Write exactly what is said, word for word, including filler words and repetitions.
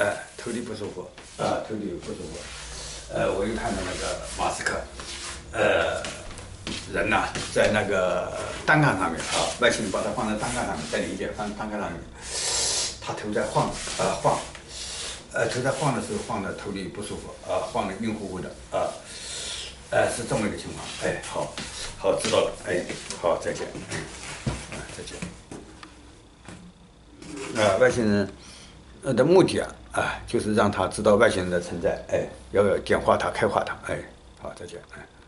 哎，头里不舒服，啊，头里不舒服。呃，我又看到那个马斯克，呃，人呐、在那个单杠上面啊，外星人把他放在单杠上面，在临界放单杠上面，他头在晃，啊、晃，呃，头在晃的时候晃的头里不舒服，啊、晃的晕乎乎的，啊、呃，是这么一个情况。哎，好，好，知道了。哎，好，再见。哎，啊，再见。啊、外星人呃的目的啊啊，就是让他知道外星人的存在，哎，要简化它、开化它，哎，好，再见，哎。